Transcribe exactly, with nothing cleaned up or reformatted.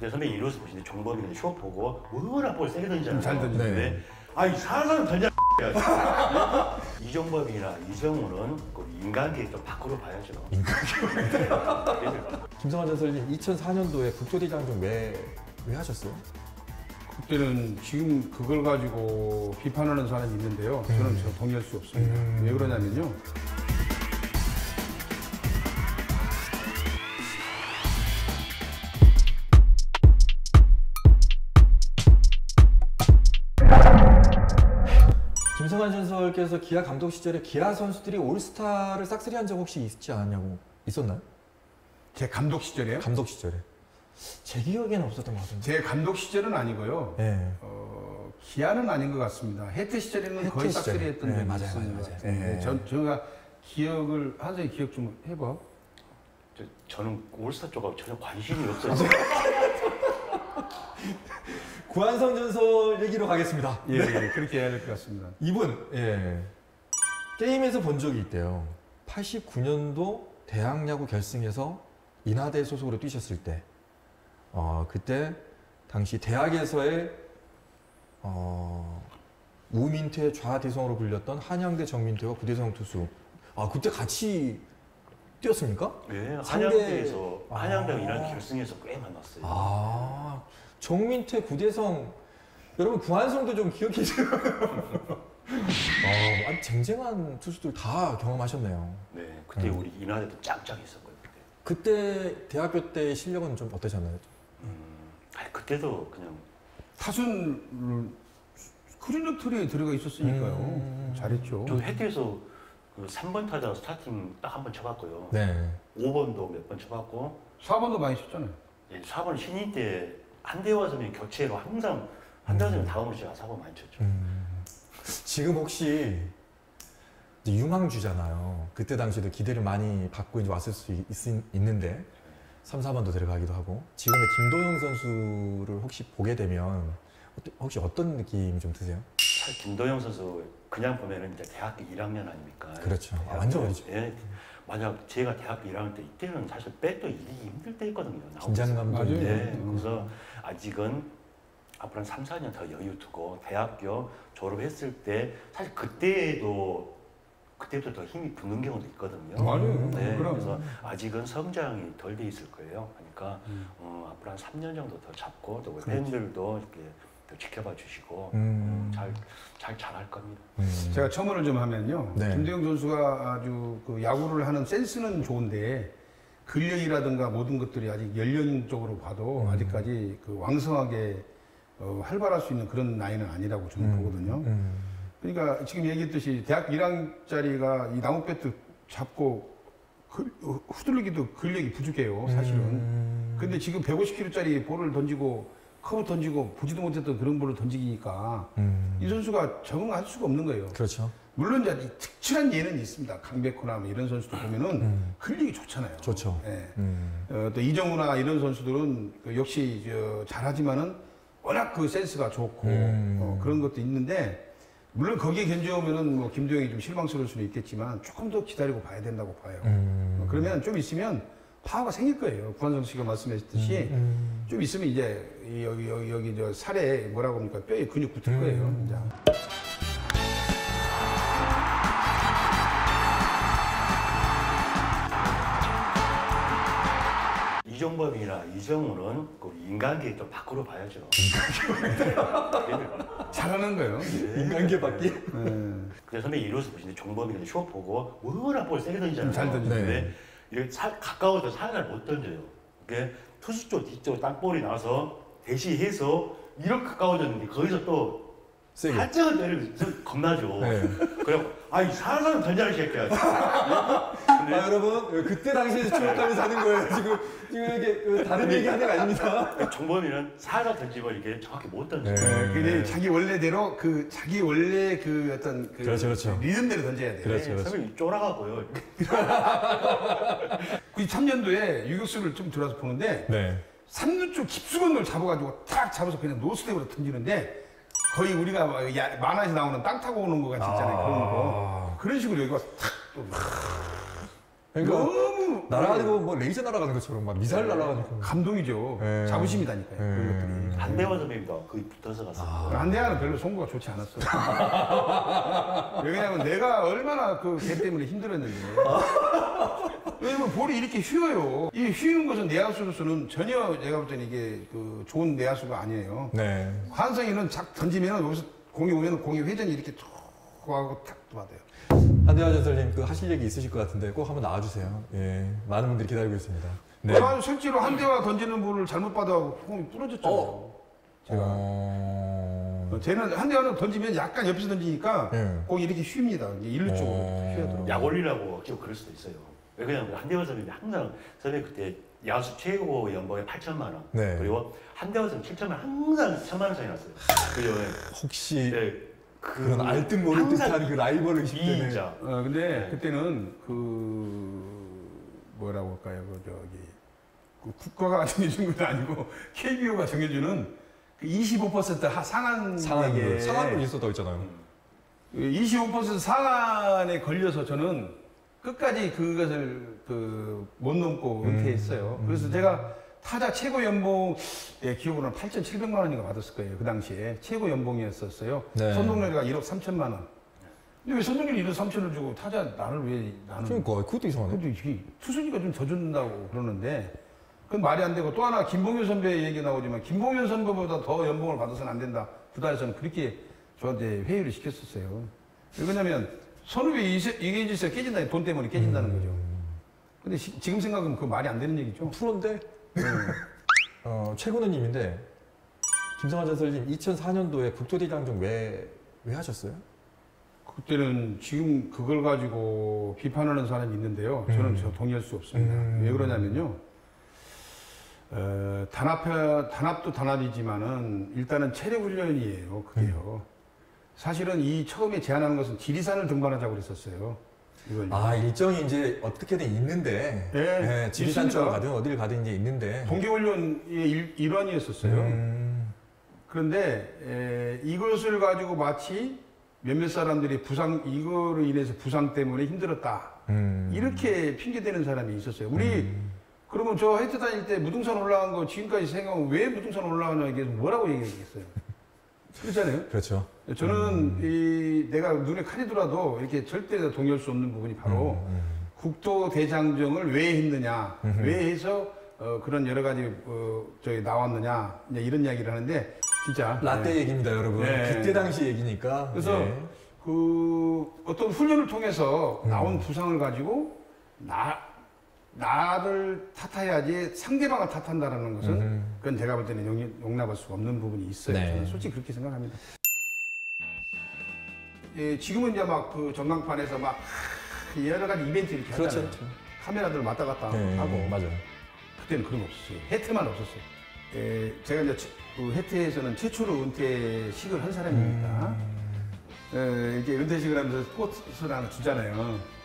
근데 선배님 이로서 보시는데 종범이는 쇼 보고 워낙 볼 세게 던지잖아요. 잘 던지네. 네. 아니 사람 던져. 이종범이나 이정우는 그 인간계 좀 밖으로 봐야죠. 인간계. 김성환 전설님 이천사 년도에 국토대장정 왜, 왜 하셨어요? 그때는 지금 그걸 가지고 비판하는 사람이 있는데요. 저는 음. 저 동의할 수 없습니다. 음. 왜 그러냐면요. 김성환 전설께서 기아 감독 시절에 기아 선수들이 올스타를 싹쓸이한 적 혹시 있지 않았냐고 있었나요? 제 감독 시절에요? 감독 시절에 제 기억에는 없었던 것 같은데. 제 감독 시절은 아니고요. 네. 어, 기아는 아닌 것 같습니다. 해태 시절에는 해태 거의 시절에. 싹쓸이 했던 네, 적이 맞아요, 있었는 맞아요, 것 맞아요. 같은데 네. 전, 제가 기억을 한선이 기억 좀 해봐. 저, 저는 올스타 쪽하고 전혀 관심이 없어요. 구한성 전설 얘기로 가겠습니다. 예, 예 그렇게 해야 될 것 같습니다. 이분 예. 게임에서 본 적이 있대요. 팔십구 년도 대학야구 결승에서 인하대 소속으로 뛰셨을 때 어, 그때 당시 대학에서의 어, 우민퇴 좌대성으로 불렸던 한양대 정민퇴와 구대성 투수 아 그때 같이 뛰었습니까? 네, 상대- 한양대에서 아. 한양대랑 이런 결승에서 꽤 만났어요. 아 정민퇴 구대성 여러분 구한성도 좀 기억해주세요. 아, 아주 쟁쟁한 투수들 다 경험하셨네요. 네, 그때 음. 우리 인하대도 짱짱했었고요. 그때. 그때 대학교 때 실력은 좀 어떠셨나요? 음, 아니, 그때도 그냥 타순 크리너 트리에 들어가 있었으니까요. 음. 잘했죠. 저 해태에서 그 삼 번 타자 스타팅 딱 한 번 쳐봤고요. 네. 오 번도 몇 번 쳐봤고 사 번도 많이 쳤잖아요. 네, 사 번 신인 때 한대 와서는 교체로 항상 한대 와서는 다음으로 제가 사 번 많이 쳤죠. 음. 지금 혹시 이제 유망주잖아요. 그때 당시도 기대를 많이 받고 이제 왔을 수 있, 있는데 삼, 사 번도 들어가기도 하고 지금의 김도영 선수를 혹시 보게 되면 혹시 어떤 느낌이 좀 드세요? 사실 김도영 선수 그냥 보면은 이제 대학교 일 학년 아닙니까? 그렇죠. 아, 대학교, 완전 어리죠. 예, 만약 제가 대학교 일 학년 때 이때는 사실 백도 이기기 힘들 때였거든요. 긴장감도 맞아요. 있고. 네, 음. 그래서 아직은 앞으로 한 삼, 사 년 더 여유 두고 대학교 졸업했을 때 사실 그때도 그때부터 더 힘이 붙는 경우도 있거든요. 맞아요. 네, 그럼. 그래서 아직은 성장이 덜 돼 있을 거예요. 그러니까 음. 어, 앞으로 한 삼 년 정도 더 잡고 또 우리 그렇죠. 팬들도 이렇게 더 지켜봐 주시고 음. 잘, 잘 잘할 겁니다. 음. 제가 첨언을 좀 하면요. 네. 김도영 선수가 아주 그 야구를 하는 센스는 좋은데 근력이라든가 모든 것들이 아직 연령적으로 봐도 음. 아직까지 그 왕성하게 어, 활발할 수 있는 그런 나이는 아니라고 저는 음. 보거든요. 음. 그러니까 지금 얘기했듯이 대학 일 학년짜리가 이 나무 배트 잡고 그, 어, 후들리기도 근력이 부족해요, 사실은. 음. 근데 지금 백오십 킬로그램짜리 볼을 던지고 커브 던지고 보지도 못했던 그런 볼을 던지니까 음. 이 선수가 적응할 수가 없는 거예요. 그렇죠. 물론 이제 이 특출한 예는 있습니다. 강백호나 뭐 이런 선수들 보면은 음. 근력이 좋잖아요. 좋죠. 예. 음. 어, 또 이정우나 이런 선수들은 그 역시 저 잘하지만은 워낙 그 센스가 좋고 음. 어, 그런 것도 있는데 물론 거기에 견주오면은 뭐 김도영이 좀 실망스러울 수는 있겠지만 조금 더 기다리고 봐야 된다고 봐요. 음. 어, 그러면 좀 있으면 파워가 생길 거예요. 구한성 씨가 말씀하셨듯이 음. 좀 있으면 이제 이 여기 여기 여기 저 살에 뭐라고 합니까 뼈에 근육 붙을 거예요. 음. 이제. 이종범이나 이정우는 그 인간계 좀 밖으로 봐야죠. 잘하는 거예요. 인간계 받기? 예. 근데 선배님 이로서 보시는데 종범이는 쇼 보고 워낙 볼 세게 던지잖아요. 잘 던지죠. 근데 이렇게 살, 가까워서 살살 못 던져요. 이게 투수 쪽 뒤쪽 땅볼이 나와서 대시해서 이렇게 가까워졌는데 거기서 또 세게. 살짝을 때리면 겁나죠. 네. 그래, 아이 살살 던져라 이 새끼야. 아, 근데 여러분 그때 당시에 추억하면서 하는 거예요. 지금 지금 이게 다른 얘기 하는 거 아닙니다. 종범이는 살살 던지고 이렇게 정확히 못 던져요. 네. 네, 근데 자기 원래대로 그 자기 원래 그 어떤 그 그렇죠, 그렇죠. 리듬대로 던져야 돼요. 그렇죠. 네, 선배님 쫄아가고요. 구십삼 년도에 유격수를 좀 들어와서 보는데 네. 삼 루 쪽 깊숙한 걸 잡아가지고 탁 잡아서 그냥 노스텝으로 던지는데 거의 우리가 막 야- 만화에서 나오는 땅 타고 오는 거 같이 있잖아요. 아. 그런 거. 그런 식으로 여기 와서 탁 또. 그러니까 너무 날아가고 뭐 레이저 날아가는 것처럼 막 미사일 날아가는 거. 감동이죠. 네. 자부심이다니까요. 네. 그런 것들이. 한대화 선배님도 거의 붙어서 갔어요. 아. 한대하는 별로 송구가 좋지 않았어요. 왜냐하면 내가 얼마나 그 개 때문에 힘들었는지. 왜냐면 볼이 이렇게 휘어요. 이 휘는 것은 내야수로서는 전혀 내가 볼 때는 이게 그 좋은 내야수가 아니에요. 네. 환성이는 착 던지면 여기서 공이 오면 공이 회전이 이렇게 툭 하고 탁 받아요. 한대화 전설님 그 하실 얘기 있으실 것 같은데 꼭 한번 나와주세요. 예, 많은 분들이 기다리고 있습니다. 네. 저 실제로 한 대와 던지는 볼을 잘못 받아가고 공이 부러졌잖아요. 어. 제가. 어... 쟤는 한 대와는 던지면 약간 옆에서 던지니까 예. 공이 이렇게 휩니다. 이제 일루 쪽으로 어. 휘어들어. 약올리라고 좀 그럴 수도 있어요. 왜냐면 한대화 선배님이 항상 선배 그때 야수 최고 연봉이 팔천만 원. 네. 그리고 한대화 선배님 칠천만 원 항상 천만 원 차이 났어요. 그리고 혹시 네, 그 그런 알듯 모를 듯한 그 라이벌 의식 때문에 이인자. 어, 근데 네. 그때는 그 뭐라고 할까요? 그 저기 그 국가가 정해준 건 아니고 케이비오가 정해주는 그 이십오 퍼센트 하- 상한액에 상한도 상한도 있었다고 했잖아요. 이십오 퍼센트 상한에 걸려서 저는 끝까지 그것을 그 못 넘고 은퇴했어요. 음. 그래서 제가 타자 최고 연봉 예, 기억으로는 팔천칠백만 원인가 받았을 거예요. 그 당시에 최고 연봉이었었어요. 네. 손동열이가 일억 삼천만 원. 근데 왜 손동열이 일억 삼천을 주고 타자 나를 왜 나는 그러니까 그것도 이상하네. 근데 이게 투수니까 좀 더 준다고 그러는데 그건 말이 안 되고 또 하나 김봉현 선배 얘기 나오지만 김봉현 선배보다 더 연봉을 받아서는 안 된다. 구단에서는 그렇게 저한테 회의를 시켰었어요. 왜냐면 선후배 이게지에서 깨진다. 돈 때문에 깨진다는 음. 거죠. 근데 시- 지금 생각하면 그 말이 안 되는 얘기죠. 프로인데 네. 어, 최근우님인데 김성환 전설님 이천사 년도에 국토대장정 왜, 왜 하셨어요? 그때는 지금 그걸 가지고 비판하는 사람이 있는데요. 저는 음. 저 동의할 수 없습니다. 음. 왜 그러냐면요. 어, 단합, 단합도 단합이지만은 일단은 체력 훈련이에요. 그게요. 사실은 이 처음에 제안하는 것은 지리산을 등반하자고 그랬었어요. 이걸. 아 일정이 이제 어떻게든 있는데 네, 예, 지리산 쪽을 있습니다. 가든 어디를 가든 이제 있는데 동계훈련의 일, 일환이었었어요. 음, 그런데 에, 이것을 가지고 마치 몇몇 사람들이 부상 이거로 인해서 부상 때문에 힘들었다 음. 이렇게 핑계대는 사람이 있었어요. 우리 음. 그러면 저 해트 다닐 때 무등산 올라간 거 지금까지 생각하면 왜 무등산 올라가냐 이게 뭐라고 얘기했겠어요. 그렇잖아요. 그렇죠. 저는 음. 이 내가 눈에 칼이 들어도 이렇게 절대 동의할 수 없는 부분이 바로 음, 음. 국토 대장정을 왜 했느냐, 음흠. 왜 해서 어, 그런 여러 가지 어, 저기 나왔느냐 이제 이런 이야기를 하는데 진짜 라떼 네. 얘기입니다, 여러분. 네. 그때 당시 얘기니까. 그래서 예. 그 어떤 훈련을 통해서 음. 나온 부상을 가지고 나 나를 탓해야지 상대방을 탓한다라는 것은 음. 그건 제가 볼 때는 용, 용납할 수가 없는 부분이 있어요. 네. 저는 솔직히 그렇게 생각합니다. 예, 지금은 이제 막 그 전광판에서 막 여러 가지 이벤트 이렇게 그렇죠. 하잖아요. 카메라들 왔다 갔다 네, 하고 맞아요. 그때는 그런 거 없었어요. 해태만 없었어요. 예, 제가 이제 그 해태에서는 최초로 은퇴식을 한 사람이니까 음. 예, 이렇게 은퇴식을 하면서 포스를 하나 주잖아요.